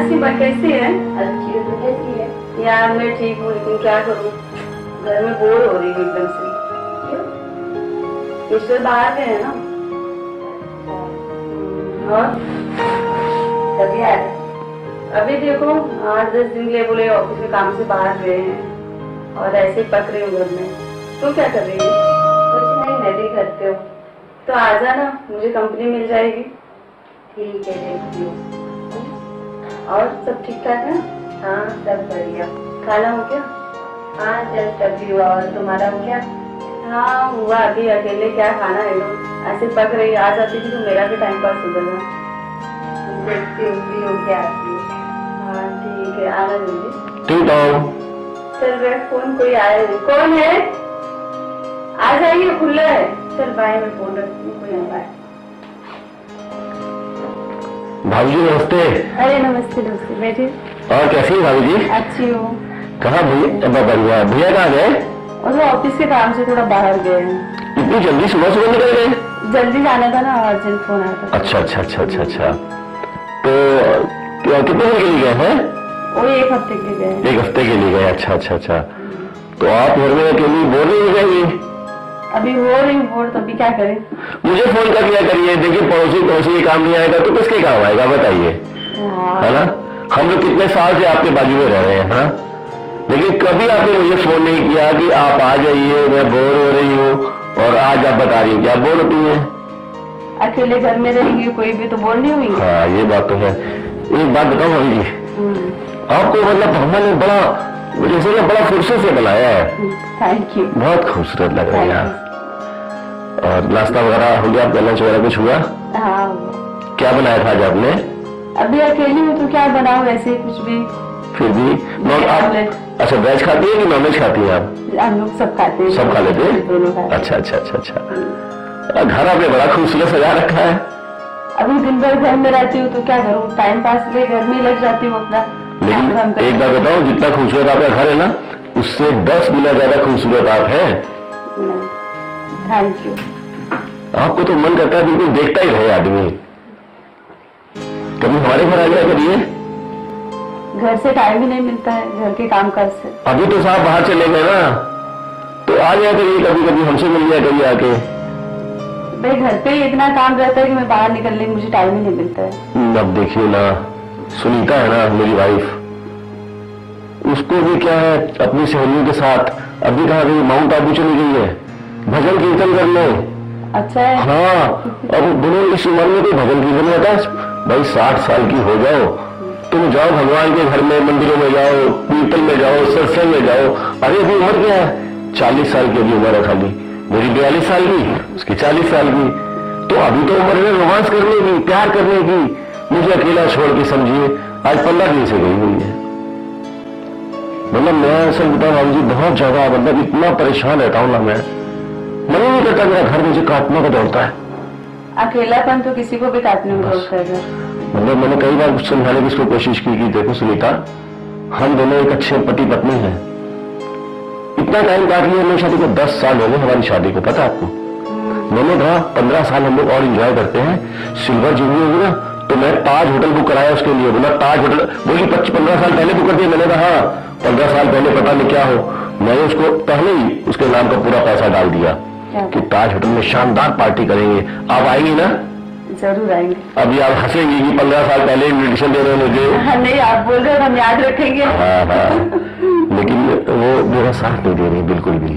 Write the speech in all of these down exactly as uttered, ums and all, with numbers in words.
नसीबा कैसी है? अच्छी है। तो कैसी है? यार मैं ठीक हूँ, लेकिन क्या करूँ, घर में बोर हो रही हूँ एकदम से। क्यों? ईश्वर बाहर गए हैं ना। और कभी आए? अभी देखो आठ दस दिन के लिए बोले ऑफिस में काम से बाहर गए हैं और ऐसे ही पक रही हूँ घर में। तू क्या कर रही है? कुछ नहीं, मैं भी करती हूँ। तो आ जाना, मुझे कंपनी मिल जाएगी। ठीक है, देखती हूँ। और सब ठीक ठाक है? हाँ सब बढ़िया। खाना हो गया? हाँ जस्ट अभी हुआ। और तुम्हारा हो गया? हाँ हुआ, अभी अकेले क्या खाना है लोग, ऐसे पक रही। आ जाती थी तो मेरा भी टाइम पास हो जाता। देखती हूँ भी हो क्या आती है। हाँ ठीक है, आना जल्दी। ठीक है। चल बैठ, फोन कोई आया है। कौन है? आ जाइए, खुला है। चल बाय, मैं फोन रखती हूँ, कोई आ रहा है। भाभी जी नमस्ते। अरे नमस्ते नमस्ते, बैठिए। और कैसी है भाभी जी? अच्छी हूँ। कहाँ भैया? बढ़िया। भैया कहाँ गए? और वो ऑफिस के काम से थोड़ा बाहर गए हैं। इतनी जल्दी सुबह सुबह निकल गए? जल्दी जाना था ना, अर्जेंट फोन आया था। अच्छा अच्छा अच्छा अच्छा अच्छा। तो क्या कितने दिन के लिए गए हैं? वो एक हफ्ते के गए। एक हफ्ते के लिए गए। अच्छा अच्छा अच्छा। तो आप घर में अकेली बोर नहीं हो जाएंगी? अभी हो रही हूँ बोर, तो अभी क्या करें? मुझे फोन कर लिया करिए। देखिए पड़ोसी पड़ोसी के काम नहीं आएगा तो किसके काम आएगा बताइए, है ना? हम लोग कितने साल से आपके बाजू में रह रहे हैं, हाँ? लेकिन कभी आपने मुझे फोन नहीं किया कि आप आ जाइए, मैं बोर हो रही हूँ, और आज आप बता रही हैं कि आप बोर होती हैं। अकेले घर में रहेंगी, कोई भी तो बोर नहीं हुई। हाँ ये बात तो है। एक बात बताओ भाभी जी, आपको मतलब भगवान ने बड़ा जैसे ना बड़ा फुर्सत से बनाया है। Thank you. बहुत खूबसूरत लग रही है यार। और नाश्ता वगैरह हो गया? आपका लंच वगैरह कुछ हुआ? हाँ। क्या बनाया था आज आपने? अभी अकेली हूँ तो क्या बनाऊँ, ऐसे कुछ भी। फिर भी नॉन आप अच्छा वेज खाती है कि नॉन वेज खाती है आप? हम लोग सब खाते हैं। सब खा लेते हैं? दोनों खाते हैं। अच्छा अच्छा अच्छा अच्छा। घर आपने बड़ा खूबसूरत सजा रखा है। अभी दिन भर घर में रहती हूँ तो क्या करूँ, टाइम पास के घर में लग जाती हूँ अपना। लेकिन एक बात बताओ, जितना खूबसूरत आपका घर है ना, उससे दस गुना ज्यादा खूबसूरत आप हैं। Thank you. आपको तो मन करता है बिल्कुल देखता ही रहे आदमी। कभी हमारे घर आ गया करिए। घर से टाइम ही नहीं मिलता है, घर के काम काज से। अभी तो साहब बाहर चले गए ना, तो आ जाया करिए कभी कभी, हमसे मिल जाया करिए आके। भाई घर पे ही इतना काम रहता है कि मैं बाहर निकलने की मुझे टाइम ही नहीं मिलता है। अब देखिए ना, सुनीता है ना मेरी वाइफ, उसको भी क्या है अपनी सहेलियों के साथ अभी कहा गई, माउंट आबू चली गई है भजन कीर्तन करने। अच्छा है। हाँ, अब दोनों इस उम्र में कोई भजन कीर्तन होता है? भाई साठ साल की हो जाओ, तुम जाओ भगवान के घर में, मंदिरों में जाओ, कीर्तन में जाओ, सत्संग में जाओ। अरे अभी उम्र क्या है? चालीस साल की अभी उम्र है खाली। मेरी बयालीस साल की, उसकी चालीस साल की। तो अभी तो उम्र है रोमांस करने की, प्यार करने की। मुझे अकेला छोड़ के समझिए आज पंद्रह दिन से गई हुई है। मतलब मैं असल बताऊं भाभी जी, बहुत ज्यादा मतलब इतना परेशान रहता हूं ना, मैं मन नहीं करता, मेरा घर मुझे काटने को दौड़ता है। अकेलापन तो किसी को भी काटने में दौड़ता है। मतलब मैंने कई बार समझाने की इसको कोशिश की कि देखो सुनीता, हम दोनों एक अच्छे पति पत्नी हैं। इतना टाइम काट लिया मेरी शादी को, दस साल हो गए हमारी शादी को, पता है आपको? मैंने कहा पंद्रह साल हम लोग और एंजॉय करते हैं, सिल्वर जुबली होगी ना, तो मैं ताज होटल बुक कराया उसके लिए। बोला ताज होटल, बोली पच्चीस पंद्रह साल पहले बुक कर दिया। मैंने कहा हाँ, पंद्रह साल पहले पता नहीं क्या हो, मैंने उसको पहले ही उसके नाम का पूरा पैसा डाल दिया कि ताज होटल में शानदार पार्टी करेंगे। आप आएंगी ना? जरूर आएंगे। अभी आप हंसेंगी कि पंद्रह साल पहले इन्विटेशन दे रहे हैं मुझे। हाँ, नहीं आप बोल रहे हो, हम याद रखेंगे। हाँ हाँ, लेकिन वो मेरा साथ नहीं दे रही बिल्कुल भी।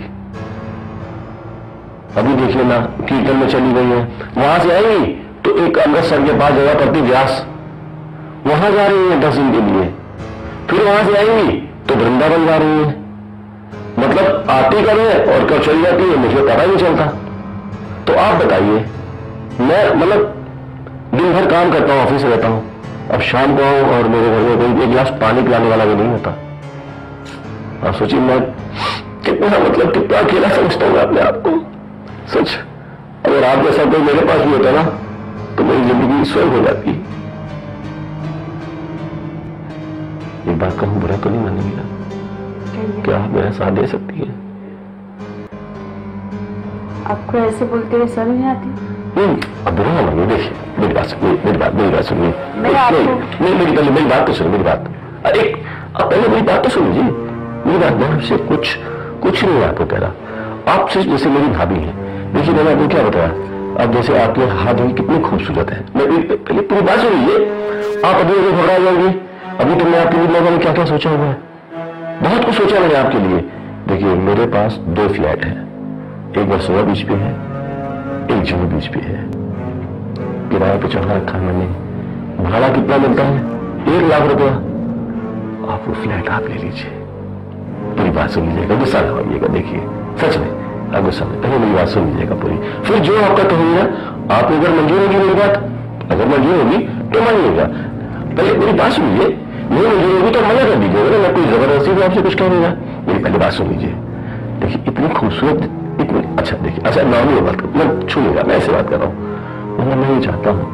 अभी देखिए ना, कीर्तन में चली गई है, वहां से आएंगी तो एक अमृतसर के पास जगह पड़ती व्यास, वहां जा रही है दस दिन के लिए। फिर वहां से आएंगी तो वृंदावन जा रही है। मतलब आती कब है और कब चली जाती है मुझे पता नहीं चलता। तो आप बताइए, मैं मतलब दिन भर काम करता हूँ, ऑफिस में रहता हूँ, अब शाम को आऊं और मेरे घर में कोई एक गिलास पानी पिलाने वाला भी नहीं होता। आप सोचिए मैं कितना मतलब कितना अकेला समझता हूँ अपने आप को। सच, अगर आप जैसा कोई मेरे पास भी होता ना तो मेरी जिंदगी स्वर्ग हो जाती। एक बात कहूं, बुरा तो नहीं मानेगी ना? क्या आप मेरा साथ दे सकती है? आपको ऐसे बोलते हुए शर्म नहीं आती? नहीं, अब बुरा ना मानिए, देखिए मेरी बात सुनिए, मेरी बात मेरी बात सुनिए, मैं आपको नहीं मेरी पहले मेरी बात तो सुनिए, मेरी बात अरे अब पहले मेरी बात तो सुनिए, मेरी बात मैं आपसे कुछ कुछ नहीं आपको कह रहा, आप सिर्फ जैसे मेरी भाभी है। देखिए मैंने आपको क्या बताया, अब जैसे आपके हाथ भी कितने खूबसूरत है, मैं पहले पूरी बात सुनिए, आप अभी अभी घबरा जाएंगे। अभी तो मैं आपके लिए लोगों ने क्या क्या सोचा हुआ है, बहुत कुछ सोचा मैंने आपके लिए। देखिए मेरे पास दो फ्लैट है, एक वर्सोवा बीच पे है, एक जुहू बीच पे है, किराए पे चढ़ा रखा है मैंने, भाड़ा कितना मिलता है, एक लाख रुपया। आप वो फ्लैट आप ले लीजिए, पूरी बात सुन लीजिएगा, गुस्सा ना होइएगा, देखिए सच में आप गुस्सा में, पहले मेरी बात सुन लीजिएगा पूरी, फिर जो आपका कहोगे ना, आप अगर मंजूर होगी मेरी बात, अगर मंजूर होगी तो मानिएगा, पहले मेरी बात सुनिए, नहीं मंजूर होगी तो मना कर दीजिएगा ना, मैं कोई जबरदस्ती भी आपसे कुछ कहूंगा। मेरी पहले बात सुन लीजिए, देखिए इतनी खूबसूरत, इतनी अच्छा, देखिए अच्छा नॉर्मल बात मैं छूलेगा, मैं ऐसे बात कर रहा हूँ, मतलब मैं ये चाहता हूँ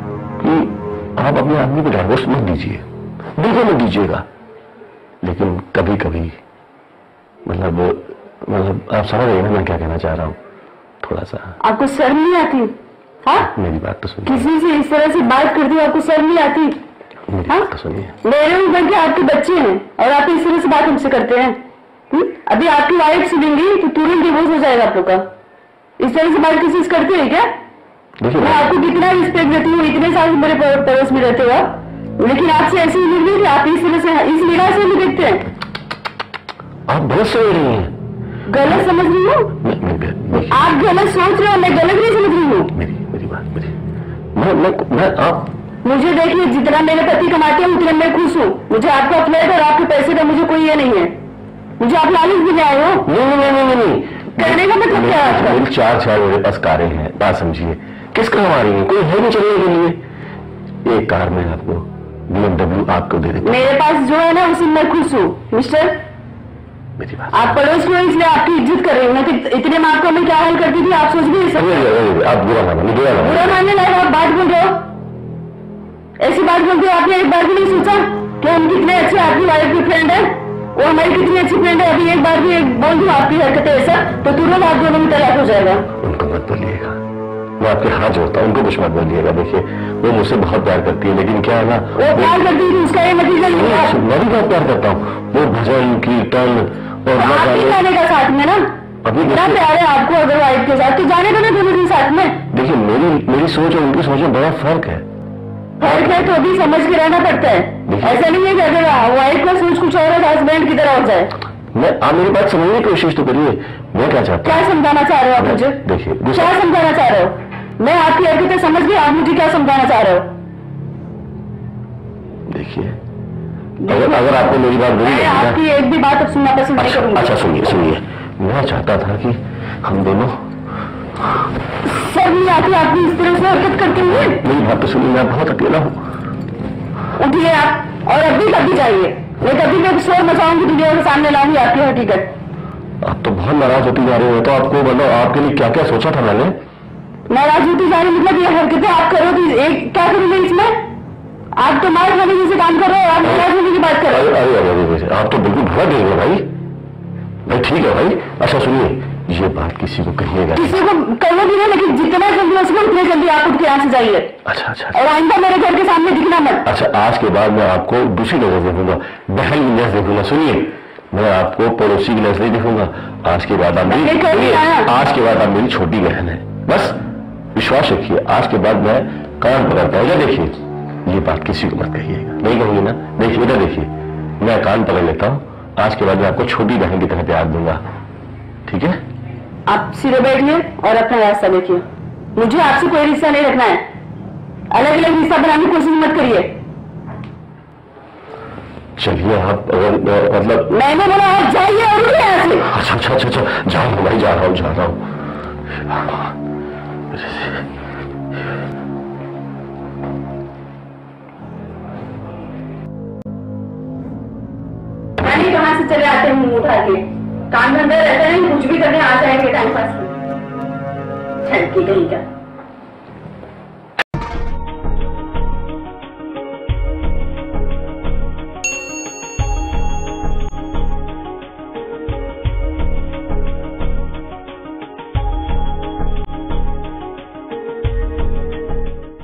कि आप अपने आदमी को डाइवोर्स मत दीजिए, बिल्कुल मत दीजिएगा, लेकिन कभी कभी मतलब मतलब आप समझ रहे हैं ना मैं क्या कहना चाह रहा हूँ, थोड़ा सा आपको शर्म नहीं आती? हाँ, मेरी बात तो सुनिए, किसी से इस तरह से बात करती हो, आपको शर्म नहीं आती? मेरी हाँ? बात तो सुनिए, मेरे ऊपर के आपके बच्चे हैं और आप इस तरह से बात हमसे करते हैं। हुँ? अभी आपकी वाइफ सुनेंगी तो तुरंत डिवोर्स हो जाएगा आप लोग का। इस तरह से बात किसी से करते हैं क्या? देखिए मैं आपको कितना रिस्पेक्ट देती हूँ, इतने साल मेरे पड़ोस में रहते हो आप, लेकिन आपसे ऐसी उम्मीद नहीं कि आप इस तरह से इस निगाह से नहीं देखते हैं। आप गलत समझ रही हैं, गलत समझ रही हूँ? आप गलत सोच रहे हो, मैं गलत नहीं समझ रही हूँ। मेरी मेरी बात मेरी मैं मैं मैं आप मुझे देखिए, जितना मेरे पति कमाते हैं उतना मैं खुश हूँ, मुझे आपका फ्लैट और आपके पैसे का मुझे कोई ये नहीं है, मुझे आप लालच भी नहीं आए हो। नहीं नहीं नहीं नहीं नहीं करने का मतलब क्या है आपका? मेरी चार चार मेरे पास कारें हैं, बात समझिए, किस काम आ रही है, कोई है नहीं चलने के लिए, एक कार में आपको बीएमडब्ल्यू आपको दे देंगे। मेरे पास जो है ना उसी में खुश हूँ मिस्टर। मेरी बात आप पड़ोस में इसलिए आपकी इज्जत कर रही हूँ, तो इतने माँ को मैं क्या हाल करती थी आप सोच भी नहीं सकते। आप बुरा माना, बुरा माना, बुरा मानने लायक आप बात बोल रहे हो, ऐसी बात बोलते हो। आपने एक बार भी नहीं सोचा कि हम कितने अच्छे आपकी वाइफ की फ्रेंड है, वो हमारी कितनी अच्छी फ्रेंड है। अभी एक बार भी एक बोल दूं आपकी हरकतें ऐसा तो तुरंत आप दोनों में तलाक हो जाएगा। उनको मत बोलिएगा, मैं आपके हाथ जोड़ता हूँ, उनको कुछ मत बोलिएगा। देखिए वो मुझसे बहुत प्यार करती है, लेकिन क्या है ना, वो प्यार करती है उसका ये नतीजा नहीं है। मैं भी बहुत प्यार करता हूँ, वो भजन कीर्तन और आप भी जाने का साथ में ना, अभी इतना प्यार है आपको अगर वाइफ के साथ तो जाने का ना दोनों दिन साथ में। देखिए मेरी मेरी सोच और उनकी सोच में बड़ा फर्क है, फर्क है तो अभी समझ के रहना पड़ता है। ऐसा नहीं है कि अगर वाइफ का सोच कुछ और है हस्बैंड की तरह हो जाए। मैं आप मेरी बात समझने की कोशिश तो करिए, मैं क्या चाहता हूँ। क्या समझाना चाह रहे हो आप मुझे? देखिए क्या समझाना चाह रहे हो? मैं आपकी हरकतें समझ गई, आप मुझे क्या समझाना चाह रहे हो? देखिए अगर अगर आपको मेरी बात बुरी लगी ना, आपकी एक भी बात अब सुनना पसंद नहीं अच्छा करूंगी। अच्छा सुनिए सुनिए, मैं चाहता था कि हम दोनों, सर नहीं आती आपकी इस तरह से हरकत करते हुए। मेरी बात तो सुनिए, मैं बहुत अकेला हूँ। उठिए आप और अभी कभी जाइए, मैं कभी भी शोर मचाऊंगी, दुनिया के सामने लाऊंगी आपकी हकीकत। आप तो बहुत नाराज होती जा रहे हो, तो आपको मतलब आपके लिए क्या क्या सोचा था मैंने। नाराज होती जा रही मतलब ये हरकतें आप करो तो एक क्या करूंगी इसमें? आप तो मार खाने जैसे काम कर रहे हो, आप नाराज होने की बात कर रहे हो। अरे अरे अरे अरे आप तो बिल्कुल भड़क गए हो भाई। भाई ठीक है भाई, अच्छा सुनिए, ये बात किसी को कहिएगा, किसी को कहो भी नहीं, लेकिन जितना जल्दी हो सके उतने जल्दी आप उठ के यहाँ से जाइए। अच्छा अच्छा और आइंदा मेरे घर के सामने दिखना मत। अच्छा आज के बाद मैं आपको दूसरी नजर देखूंगा, बहन की नजर देखूंगा। सुनिए, मैं आपको पड़ोसी की नजर नहीं देखूंगा। आज के बाद आप मेरी आज के बाद आप मेरी छोटी बहन है, बस विश्वास रखिए। आज के बाद मैं कान पकड़ता हूँ, देखिए ये बात किसी को मत कहिएगा, नहीं कहूंगी ना। देखिए इधर देखिए, मैं कान पकड़ लेता हूँ, आज के बाद मैं आपको छोटी बहन की तरह प्यार दूंगा, ठीक है? आप सीधे बैठिए और अपना रास्ता देखिए, मुझे आपसे कोई रिश्ता नहीं रखना है। अलग अलग रिश्ता बनाने की कोशिश मत करिए। चलिए आप अगर मतलब मैंने बोला आप जाइए और उठिए यहाँ से। अच्छा अच्छा अच्छा अच्छा जा रहा हूँ भाई, जा रहा हूँ जा रहा हूँ। कहाँ से चले आते हैं मुंह उठा के, काम धंधा रहता है, कुछ भी करने आ जाएंगे टाइम पास में। कहीं का